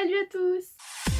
Salut à tous!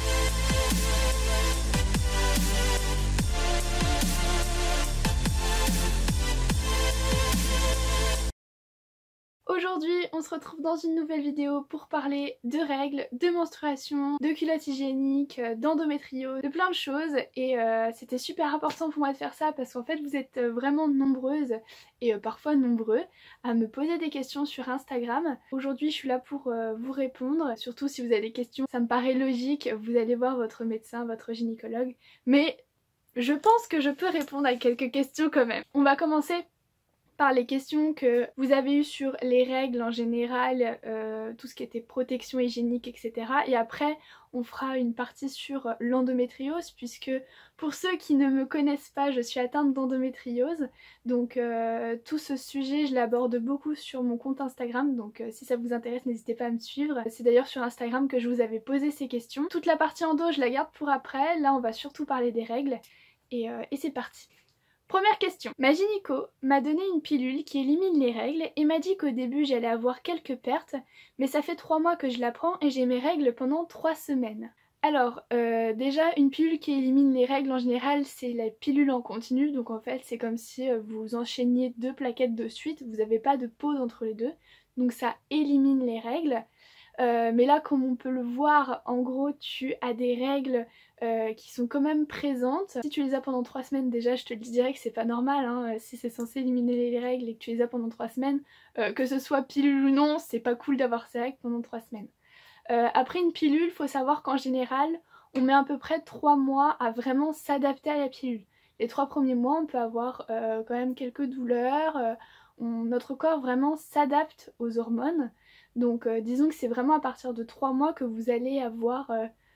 Aujourd'hui, on se retrouve dans une nouvelle vidéo pour parler de règles, de menstruation, de culottes hygiéniques, d'endométriose, de plein de choses et c'était super important pour moi de faire ça parce qu'en fait vous êtes vraiment nombreuses et parfois nombreux à me poser des questions sur Instagram. Aujourd'hui je suis là pour vous répondre, surtout si vous avez des questions, ça me paraît logique, vous allez voir votre médecin, votre gynécologue, mais je pense que je peux répondre à quelques questions quand même. On va commencer par les questions que vous avez eues sur les règles en général, tout ce qui était protection hygiénique, etc. Et après, on fera une partie sur l'endométriose, puisque pour ceux qui ne me connaissent pas, je suis atteinte d'endométriose. Donc tout ce sujet, je l'aborde beaucoup sur mon compte Instagram, donc si ça vous intéresse, n'hésitez pas à me suivre. C'est d'ailleurs sur Instagram que je vous avais posé ces questions. Toute la partie endo, je la garde pour après. Là, on va surtout parler des règles. Et c'est parti. Première question. Ma gynéco m'a donné une pilule qui élimine les règles et m'a dit qu'au début j'allais avoir quelques pertes, mais ça fait 3 mois que je la prends et j'ai mes règles pendant 3 semaines. Alors, déjà une pilule qui élimine les règles en général c'est la pilule en continu, donc en fait c'est comme si vous enchaîniez 2 plaquettes de suite, vous n'avez pas de pause entre les deux, donc ça élimine les règles. Mais là comme on peut le voir, en gros tu as des règles qui sont quand même présentes. Si tu les as pendant 3 semaines déjà, je te dirais que c'est pas normal, hein. Si c'est censé éliminer les règles et que tu les as pendant 3 semaines, que ce soit pilule ou non, c'est pas cool d'avoir ces règles pendant 3 semaines. Après une pilule, faut savoir qu'en général, on met à peu près 3 mois à vraiment s'adapter à la pilule. Les 3 premiers mois, on peut avoir quand même quelques douleurs, notre corps vraiment s'adapte aux hormones. Donc disons que c'est vraiment à partir de 3 mois que vous allez avoir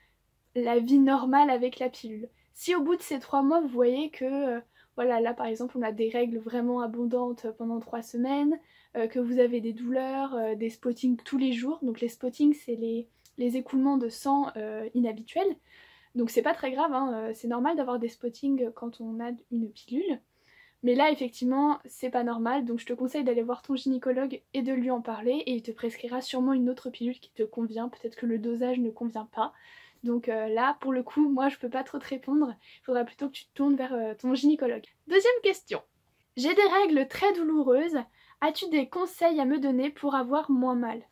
la vie normale avec la pilule. Si au bout de ces 3 mois vous voyez que voilà, là par exemple on a des règles vraiment abondantes pendant 3 semaines, que vous avez des douleurs, des spottings tous les jours, donc les spottings c'est les écoulements de sang inhabituels, donc c'est pas très grave, hein, c'est normal d'avoir des spottings quand on a une pilule. Mais là effectivement c'est pas normal, donc je te conseille d'aller voir ton gynécologue et de lui en parler et il te prescrira sûrement une autre pilule qui te convient, peut-être que le dosage ne convient pas. Donc là pour le coup moi je peux pas trop te répondre, il faudra plutôt que tu te tournes vers ton gynécologue. Deuxième question. J'ai des règles très douloureuses, as-tu des conseils à me donner pour avoir moins mal?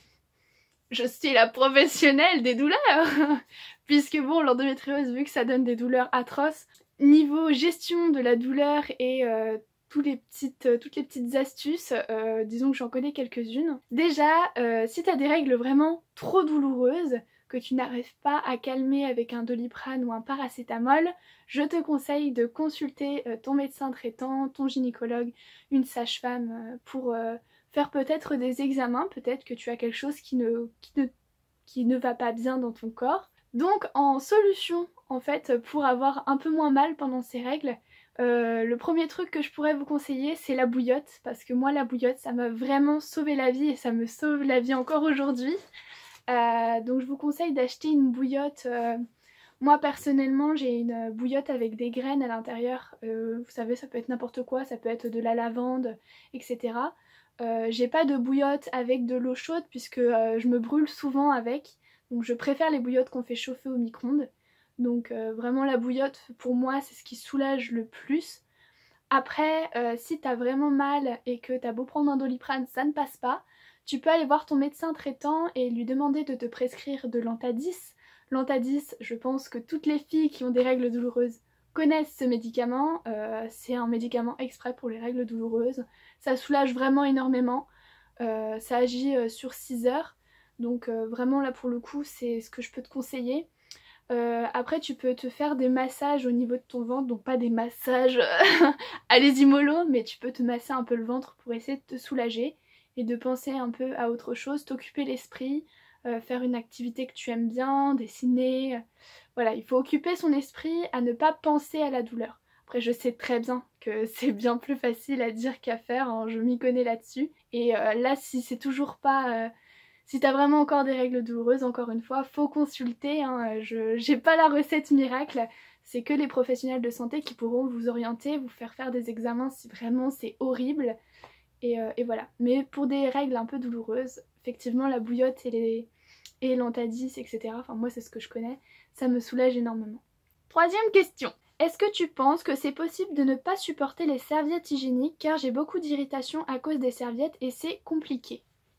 Je suis la professionnelle des douleurs puisque bon l'endométriose vu que ça donne des douleurs atroces, niveau gestion de la douleur et toutes les petites astuces, disons que j'en connais quelques-unes. Déjà, si t'as des règles vraiment trop douloureuses, que tu n'arrives pas à calmer avec un Doliprane ou un paracétamol, je te conseille de consulter ton médecin traitant, ton gynécologue, une sage-femme pour faire peut-être des examens, peut-être que tu as quelque chose qui ne va pas bien dans ton corps. Donc en solution en fait pour avoir un peu moins mal pendant ces règles, le premier truc que je pourrais vous conseiller c'est la bouillotte, parce que moi la bouillotte ça m'a vraiment sauvé la vie et ça me sauve la vie encore aujourd'hui. Donc je vous conseille d'acheter une bouillotte. Moi personnellement j'ai une bouillotte avec des graines à l'intérieur, vous savez ça peut être n'importe quoi, ça peut être de la lavande, etc. J'ai pas de bouillotte avec de l'eau chaude puisque je me brûle souvent avec, donc je préfère les bouillottes qu'on fait chauffer au micro-ondes. Donc vraiment la bouillotte pour moi c'est ce qui soulage le plus. Après si t'as vraiment mal et que t'as beau prendre un Doliprane ça ne passe pas, tu peux aller voir ton médecin traitant et lui demander de te prescrire de l'Antadis. L'Antadis, je pense que toutes les filles qui ont des règles douloureuses connaissent ce médicament. C'est un médicament exprès pour les règles douloureuses. Ça soulage vraiment énormément. Ça agit sur 6 heures. Donc vraiment là pour le coup c'est ce que je peux te conseiller. Après tu peux te faire des massages au niveau de ton ventre, donc pas des massages allez-y mollo, mais tu peux te masser un peu le ventre pour essayer de te soulager et de penser un peu à autre chose, t'occuper l'esprit, faire une activité que tu aimes bien, dessiner, voilà, il faut occuper son esprit à ne pas penser à la douleur. Après je sais très bien que c'est bien plus facile à dire qu'à faire, hein, je m'y connais là-dessus, et là si c'est toujours pas... si t'as vraiment encore des règles douloureuses, encore une fois, faut consulter, hein, j'ai pas la recette miracle, c'est que les professionnels de santé qui pourront vous orienter, vous faire des examens si vraiment c'est horrible. Et voilà. Mais pour des règles un peu douloureuses, effectivement la bouillotte et et l'Antadis, etc. Enfin moi c'est ce que je connais, ça me soulage énormément. Troisième question. Est-ce que tu penses que c'est possible de ne pas supporter les serviettes hygiéniques car j'ai beaucoup d'irritation à cause des serviettes et c'est compliqué?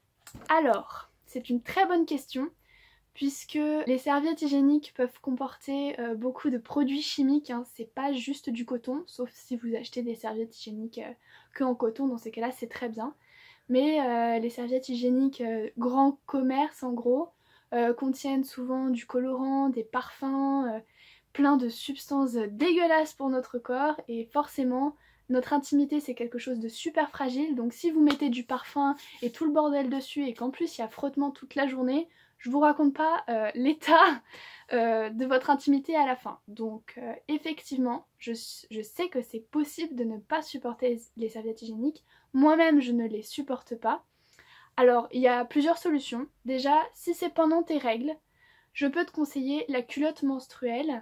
Alors, c'est une très bonne question puisque les serviettes hygiéniques peuvent comporter beaucoup de produits chimiques, hein. C'est pas juste du coton, sauf si vous achetez des serviettes hygiéniques que en coton, dans ces cas-là c'est très bien. Mais les serviettes hygiéniques grand commerce en gros contiennent souvent du colorant, des parfums, plein de substances dégueulasses pour notre corps et forcément notre intimité c'est quelque chose de super fragile, donc si vous mettez du parfum et tout le bordel dessus et qu'en plus il y a frottement toute la journée, je vous raconte pas l'état de votre intimité à la fin. Donc effectivement, je sais que c'est possible de ne pas supporter les serviettes hygiéniques. Moi-même, je ne les supporte pas. Alors, il y a plusieurs solutions. Déjà, si c'est pendant tes règles, je peux te conseiller la culotte menstruelle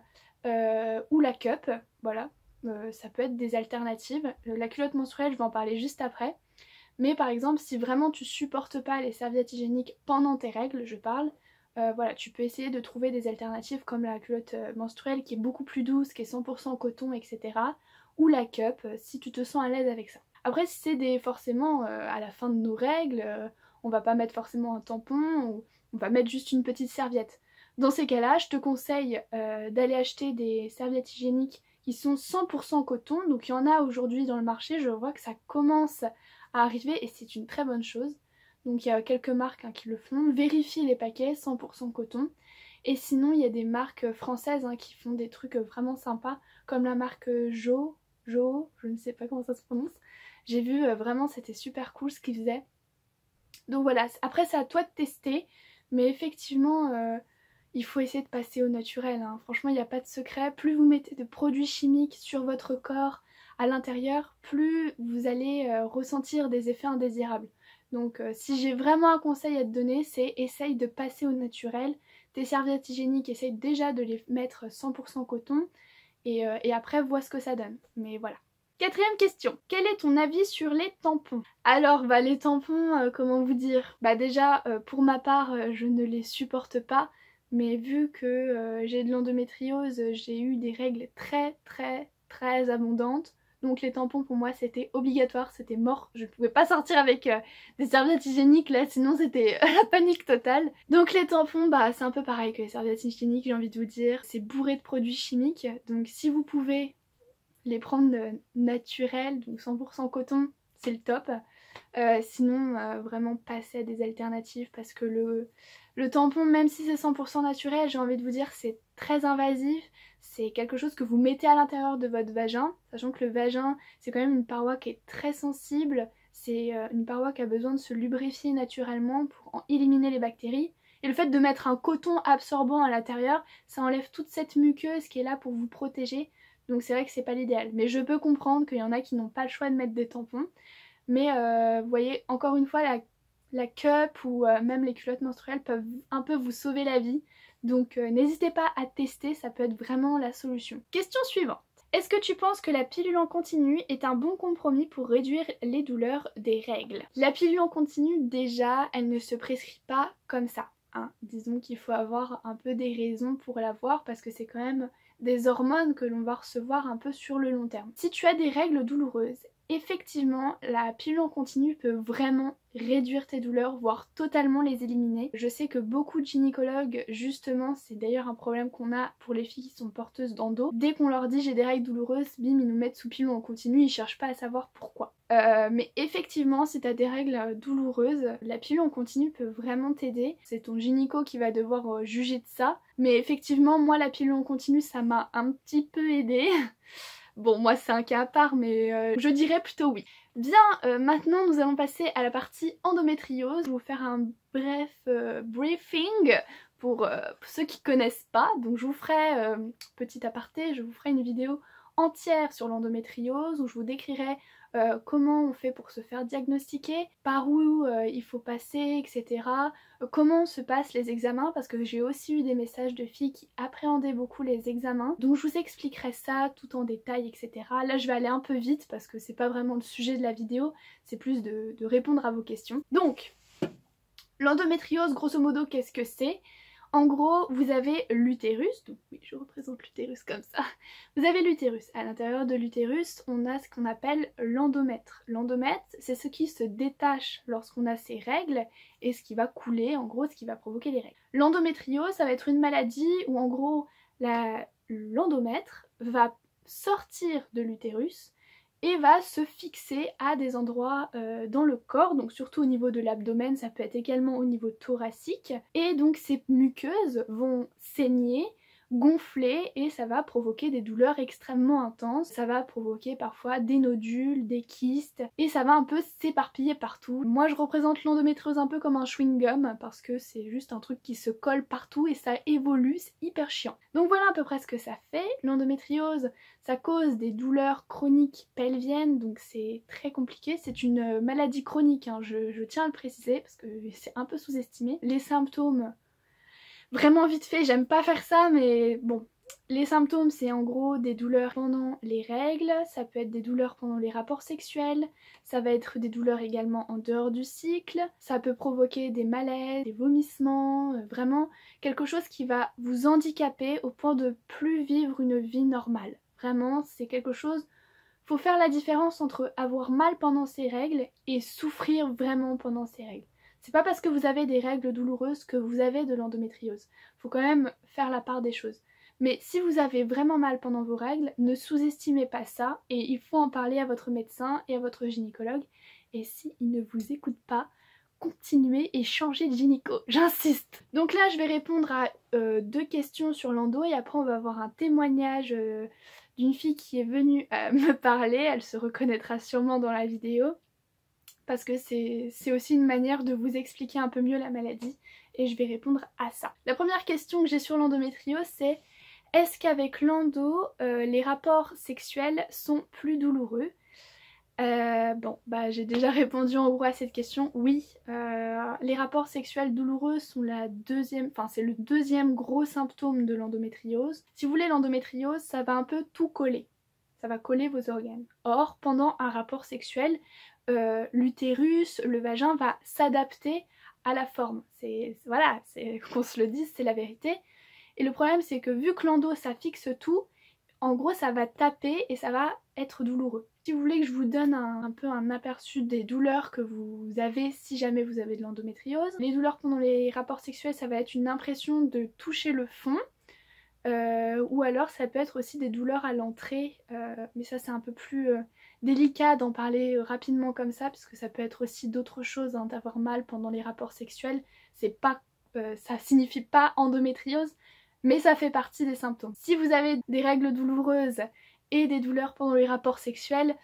ou la cup. Voilà, ça peut être des alternatives. La culotte menstruelle, je vais en parler juste après. Mais par exemple, si vraiment tu supportes pas les serviettes hygiéniques pendant tes règles, je parle, voilà, tu peux essayer de trouver des alternatives comme la culotte menstruelle qui est beaucoup plus douce, qui est 100% coton, etc. Ou la cup, si tu te sens à l'aise avec ça. Après, si c'est forcément à la fin de nos règles, on va pas mettre forcément un tampon, ou on va mettre juste une petite serviette. Dans ces cas-là, je te conseille d'aller acheter des serviettes hygiéniques qui sont 100% coton. Donc il y en a aujourd'hui dans le marché, je vois que ça commence à arriver et c'est une très bonne chose. Donc il y a quelques marques qui le font. Vérifiez les paquets, 100% coton. Et sinon il y a des marques françaises qui font des trucs vraiment sympas, comme la marque Jo, je ne sais pas comment ça se prononce. J'ai vu vraiment c'était super cool ce qu'ils faisaient. Donc voilà, après c'est à toi de tester, mais effectivement il faut essayer de passer au naturel, hein. Franchement il n'y a pas de secret, plus vous mettez de produits chimiques sur votre corps à l'intérieur, plus vous allez ressentir des effets indésirables. Donc si j'ai vraiment un conseil à te donner, c'est essaye de passer au naturel. Tes serviettes hygiéniques, essaye déjà de les mettre 100% coton et après vois ce que ça donne. Mais voilà. Quatrième question, quel est ton avis sur les tampons? Alors les tampons, comment vous dire? Déjà pour ma part je ne les supporte pas, mais vu que j'ai de l'endométriose, j'ai eu des règles très abondantes. Donc les tampons pour moi c'était obligatoire, c'était mort. Je ne pouvais pas sortir avec des serviettes hygiéniques là, sinon c'était la panique totale. Donc les tampons c'est un peu pareil que les serviettes hygiéniques, j'ai envie de vous dire. C'est bourré de produits chimiques, donc si vous pouvez les prendre naturels, donc 100% coton, c'est le top. Sinon vraiment passer à des alternatives parce que le tampon, même si c'est 100% naturel, j'ai envie de vous dire c'est très invasif. C'est quelque chose que vous mettez à l'intérieur de votre vagin, sachant que le vagin c'est quand même une paroi qui est très sensible. C'est une paroi qui a besoin de se lubrifier naturellement pour en éliminer les bactéries. Et le fait de mettre un coton absorbant à l'intérieur, ça enlève toute cette muqueuse qui est là pour vous protéger. Donc c'est vrai que c'est pas l'idéal. Mais je peux comprendre qu'il y en a qui n'ont pas le choix de mettre des tampons. Mais vous voyez, encore une fois, la cup ou même les culottes menstruelles peuvent un peu vous sauver la vie. Donc n'hésitez pas à tester, ça peut être vraiment la solution. Question suivante. Est-ce que tu penses que la pilule en continu est un bon compromis pour réduire les douleurs des règles? La pilule en continu, déjà, elle ne se prescrit pas comme ça. Disons qu'il faut avoir un peu des raisons pour l'avoir parce que c'est quand même des hormones que l'on va recevoir un peu sur le long terme. Si tu as des règles douloureuses, effectivement, la pilule en continu peut vraiment réduire tes douleurs, voire totalement les éliminer. Je sais que beaucoup de gynécologues, justement, c'est d'ailleurs un problème qu'on a pour les filles qui sont porteuses d'endo. Dès qu'on leur dit j'ai des règles douloureuses, bim, ils nous mettent sous pilule en continu, ils cherchent pas à savoir pourquoi. Mais effectivement, si tu as des règles douloureuses, la pilule en continu peut vraiment t'aider. C'est ton gynéco qui va devoir juger de ça. Mais effectivement, moi la pilule en continu, ça m'a un petit peu aidée. Bon, moi c'est un cas à part, mais je dirais plutôt oui. Bien, maintenant nous allons passer à la partie endométriose. Je vais vous faire un bref briefing pour ceux qui connaissent pas. Donc je vous ferai, petit aparté, je vous ferai une vidéo entière sur l'endométriose où je vous décrirai comment on fait pour se faire diagnostiquer, par où il faut passer, etc. Comment se passent les examens, parce que j'ai aussi eu des messages de filles qui appréhendaient beaucoup les examens. Donc je vous expliquerai ça tout en détail, etc. Là je vais aller un peu vite parce que c'est pas vraiment le sujet de la vidéo, c'est plus de répondre à vos questions. Donc, L'endométriose, grosso modo, qu'est-ce que c'est? En gros, vous avez l'utérus, donc oui, je représente l'utérus comme ça. Vous avez l'utérus. À l'intérieur de l'utérus, on a ce qu'on appelle l'endomètre. L'endomètre, c'est ce qui se détache lorsqu'on a ses règles et ce qui va couler, en gros, ce qui va provoquer les règles. L'endométriose, ça va être une maladie où, en gros, l'endomètre va sortir de l'utérus et va se fixer à des endroits dans le corps, donc surtout au niveau de l'abdomen, ça peut être également au niveau thoracique, et donc ces muqueuses vont saigner, gonfler, et ça va provoquer des douleurs extrêmement intenses, ça va provoquer parfois des nodules, des kystes, et ça va un peu s'éparpiller partout. Moi je représente l'endométriose un peu comme un chewing-gum, parce que c'est juste un truc qui se colle partout et ça évolue, c'est hyper chiant. Donc voilà à peu près ce que ça fait. L'endométriose, ça cause des douleurs chroniques pelviennes, donc c'est très compliqué. C'est une maladie chronique, hein, je tiens à le préciser, parce que c'est un peu sous-estimé. Les symptômes... Vraiment vite fait, j'aime pas faire ça, mais bon. Les symptômes, c'est en gros des douleurs pendant les règles, ça peut être des douleurs pendant les rapports sexuels, ça va être des douleurs également en dehors du cycle, ça peut provoquer des malaises, des vomissements, vraiment quelque chose qui va vous handicaper au point de plus vivre une vie normale. Vraiment, c'est quelque chose... Faut faire la différence entre avoir mal pendant ses règles et souffrir vraiment pendant ses règles. C'est pas parce que vous avez des règles douloureuses que vous avez de l'endométriose. Faut quand même faire la part des choses. Mais si vous avez vraiment mal pendant vos règles, ne sous-estimez pas ça et il faut en parler à votre médecin et à votre gynécologue. Et s'il ne vous écoute pas, continuez et changez de gynéco, j'insiste. Donc là je vais répondre à 2 questions sur l'endo et après on va avoir un témoignage d'une fille qui est venue me parler, elle se reconnaîtra sûrement dans la vidéo. Parce que c'est aussi une manière de vous expliquer un peu mieux la maladie et je vais répondre à ça. La première question que j'ai sur l'endométriose, c'est est-ce qu'avec l'endo, les rapports sexuels sont plus douloureux? Bon, bah j'ai déjà répondu en gros à cette question, oui. Les rapports sexuels douloureux sont c'est le deuxième gros symptôme de l'endométriose. Si vous voulez, l'endométriose, ça va un peu tout coller. Ça va coller vos organes. Or, pendant un rapport sexuel, l'utérus, le vagin va s'adapter à la forme. Voilà, qu'on se le dise, c'est la vérité. Et le problème, c'est que vu que l'endo, ça fixe tout, en gros, ça va taper et ça va être douloureux. Si vous voulez que je vous donne un peu un aperçu des douleurs que vous avez si jamais vous avez de l'endométriose, les douleurs pendant les rapports sexuels, ça va être une impression de toucher le fond, ou alors ça peut être aussi des douleurs à l'entrée, mais ça c'est un peu plus délicat d'en parler rapidement comme ça, parce que ça peut être aussi d'autres choses, hein, d'avoir mal pendant les rapports sexuels. C'est pas, ça signifie pas endométriose, mais ça fait partie des symptômes. Si vous avez des règles douloureuses et des douleurs pendant les rapports sexuels,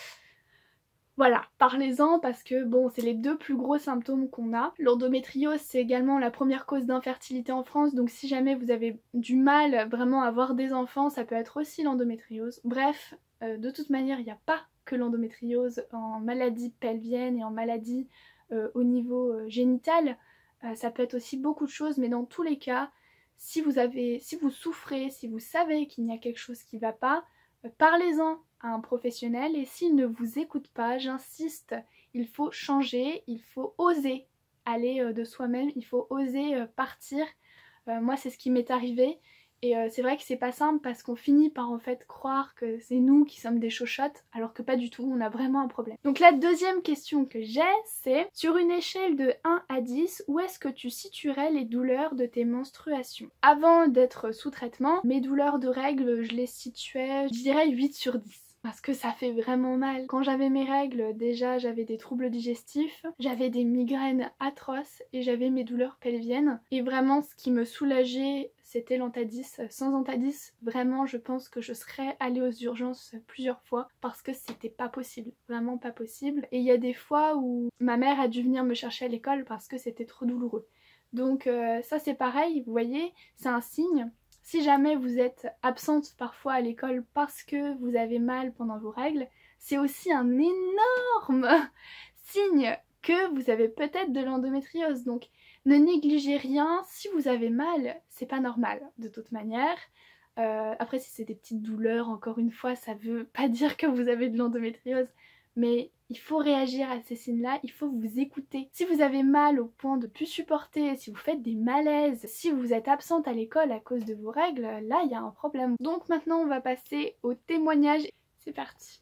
voilà, parlez-en parce que bon, c'est les 2 plus gros symptômes qu'on a. L'endométriose, c'est également la première cause d'infertilité en France, donc si jamais vous avez du mal vraiment à avoir des enfants, ça peut être aussi l'endométriose. Bref, de toute manière, il n'y a pas que l'endométriose en maladie pelvienne et en maladie au niveau génital. Ça peut être aussi beaucoup de choses, mais dans tous les cas, si vous souffrez, si vous savez qu'il y a quelque chose qui ne va pas, parlez-en à un professionnel et s'il ne vous écoute pas, j'insiste, il faut changer, il faut oser aller de soi-même, il faut oser partir. Moi c'est ce qui m'est arrivé et c'est vrai que c'est pas simple parce qu'on finit par en fait croire que c'est nous qui sommes des chochottes alors que pas du tout, on a vraiment un problème. Donc la deuxième question que j'ai, c'est sur une échelle de 1 à 10, où est-ce que tu situerais les douleurs de tes menstruations? Avant d'être sous traitement, mes douleurs de règles, je les situais, je dirais 8 sur 10. Parce que ça fait vraiment mal. Quand j'avais mes règles, déjà j'avais des troubles digestifs, j'avais des migraines atroces et j'avais mes douleurs pelviennes. Et vraiment ce qui me soulageait, c'était l'Antadis. Sans Antadis, vraiment je pense que je serais allée aux urgences plusieurs fois parce que c'était pas possible, vraiment pas possible. Et il y a des fois où ma mère a dû venir me chercher à l'école parce que c'était trop douloureux. Donc ça c'est pareil, vous voyez, c'est un signe. Si jamais vous êtes absente parfois à l'école parce que vous avez mal pendant vos règles, c'est aussi un énorme signe que vous avez peut-être de l'endométriose. Donc ne négligez rien, si vous avez mal, c'est pas normal de toute manière. Après si c'est des petites douleurs, encore une fois, ça veut pas dire que vous avez de l'endométriose, mais il faut réagir à ces signes-là, il faut vous écouter. Si vous avez mal au point de plus supporter, si vous faites des malaises, si vous êtes absente à l'école à cause de vos règles, là il y a un problème. Donc maintenant on va passer au témoignage. C'est parti.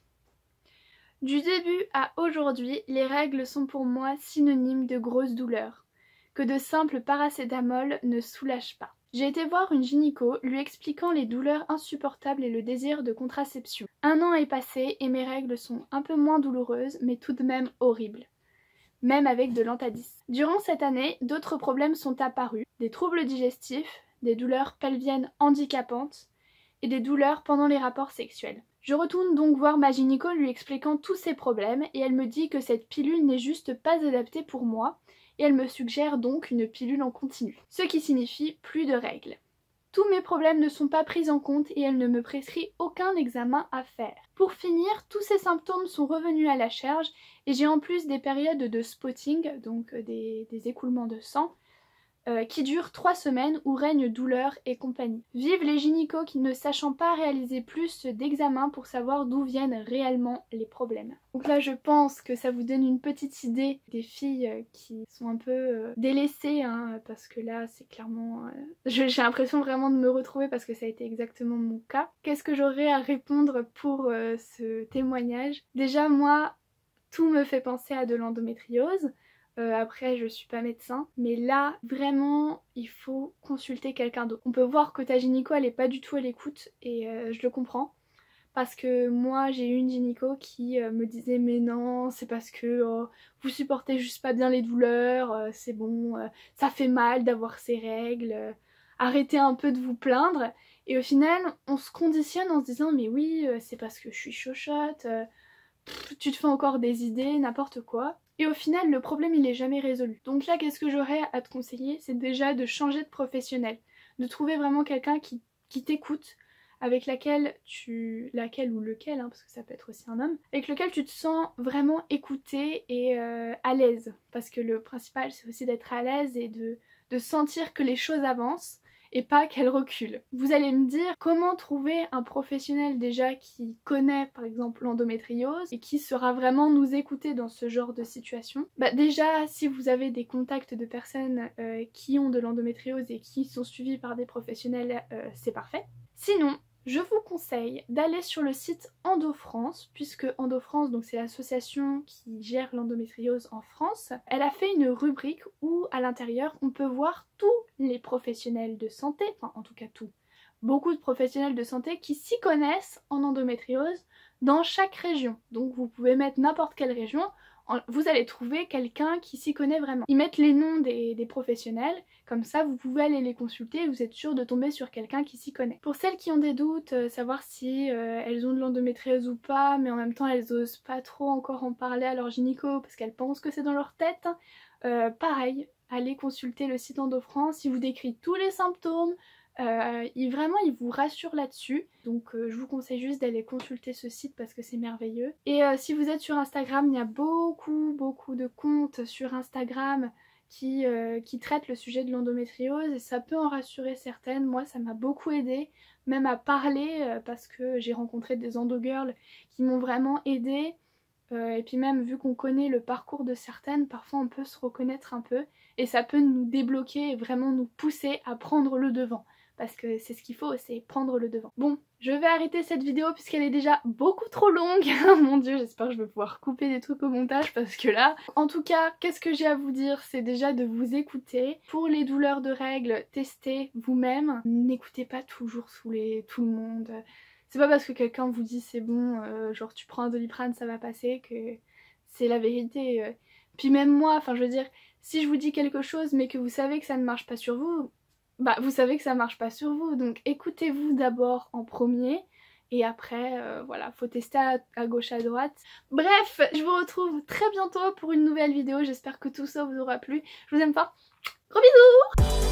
Du début à aujourd'hui, les règles sont pour moi synonymes de grosses douleurs, que de simples paracétamol ne soulagent pas. J'ai été voir une gynéco lui expliquant les douleurs insupportables et le désir de contraception. 1 an est passé et mes règles sont un peu moins douloureuses mais tout de même horribles, même avec de l'Antadis. Durant cette année, d'autres problèmes sont apparus, des troubles digestifs, des douleurs pelviennes handicapantes et des douleurs pendant les rapports sexuels. Je retourne donc voir ma gynéco lui expliquant tous ces problèmes et elle me dit que cette pilule n'est juste pas adaptée pour moi et elle me suggère donc une pilule en continu, ce qui signifie plus de règles. Tous mes problèmes ne sont pas pris en compte et elle ne me prescrit aucun examen à faire. Pour finir, tous ces symptômes sont revenus à la charge et j'ai en plus des périodes de spotting, donc des écoulements de sang, qui durent 3 semaines où règne douleur et compagnie. Vive les gynécos qui ne sachant pas réaliser plus d'examens pour savoir d'où viennent réellement les problèmes. Donc là je pense que ça vous donne une petite idée des filles qui sont un peu délaissées, hein, parce que là c'est clairement... j'ai l'impression vraiment de me retrouver parce que ça a été exactement mon cas. Qu'est-ce que j'aurais à répondre pour ce témoignage? Déjà moi, tout me fait penser à de l'endométriose. Après je suis pas médecin, mais là vraiment il faut consulter quelqu'un d'autre. On peut voir que ta gynéco elle est pas du tout à l'écoute et je le comprends, parce que moi j'ai eu une gynéco qui me disait mais non c'est parce que vous supportez juste pas bien les douleurs, c'est bon, ça fait mal d'avoir ces règles, arrêtez un peu de vous plaindre. Et au final on se conditionne en se disant mais oui c'est parce que je suis chochotte, tu te fais encore des idées, n'importe quoi. Et au final, le problème il est jamais résolu. Donc là, qu'est-ce que j'aurais à te conseiller? C'est déjà de changer de professionnel. De trouver vraiment quelqu'un qui t'écoute, avec laquelle ou lequel, hein, parce que ça peut être aussi un homme, avec lequel tu te sens vraiment écouté et à l'aise. Parce que le principal, c'est aussi d'être à l'aise et de sentir que les choses avancent et pas qu'elle recule. Vous allez me dire comment trouver un professionnel déjà qui connaît par exemple l'endométriose et qui saura vraiment nous écouter dans ce genre de situation. Bah déjà si vous avez des contacts de personnes qui ont de l'endométriose et qui sont suivies par des professionnels, c'est parfait. Sinon, je vous conseille d'aller sur le site EndoFrance, puisque EndoFrance, donc c'est l'association qui gère l'endométriose en France. Elle a fait une rubrique où à l'intérieur on peut voir tous les professionnels de santé, enfin en tout cas beaucoup de professionnels de santé qui s'y connaissent en endométriose dans chaque région. Donc vous pouvez mettre n'importe quelle région, vous allez trouver quelqu'un qui s'y connaît vraiment. Ils mettent les noms des professionnels, comme ça vous pouvez aller les consulter et vous êtes sûr de tomber sur quelqu'un qui s'y connaît. Pour celles qui ont des doutes, savoir si elles ont de l'endométriose ou pas, mais en même temps elles osent pas trop encore en parler à leur gynéco parce qu'elles pensent que c'est dans leur tête, pareil, allez consulter le site EndoFrance, il vous décrit tous les symptômes, vraiment il vous rassure là-dessus, donc je vous conseille juste d'aller consulter ce site parce que c'est merveilleux. Et si vous êtes sur Instagram, il y a beaucoup de comptes sur Instagram qui traitent le sujet de l'endométriose et ça peut en rassurer certaines. Moi ça m'a beaucoup aidée, même à parler, parce que j'ai rencontré des endogirls qui m'ont vraiment aidée. Et puis même vu qu'on connaît le parcours de certaines, parfois on peut se reconnaître un peu et ça peut nous débloquer et vraiment nous pousser à prendre le devant. Parce que c'est ce qu'il faut, c'est prendre le devant. Bon, je vais arrêter cette vidéo puisqu'elle est déjà beaucoup trop longue. Mon dieu, j'espère que je vais pouvoir couper des trucs au montage parce que là... En tout cas, qu'est-ce que j'ai à vous dire? C'est déjà de vous écouter. Pour les douleurs de règles, testez vous-même. N'écoutez pas toujours tout le monde. C'est pas parce que quelqu'un vous dit c'est bon, genre tu prends un Doliprane ça va passer, que c'est la vérité. Puis même moi, enfin je veux dire, si je vous dis quelque chose mais que vous savez que ça ne marche pas sur vous, bah vous savez que ça marche pas sur vous, donc écoutez-vous d'abord en premier et après voilà, faut tester à gauche à droite. Bref, je vous retrouve très bientôt pour une nouvelle vidéo, j'espère que tout ça vous aura plu, je vous aime fort, gros bisous.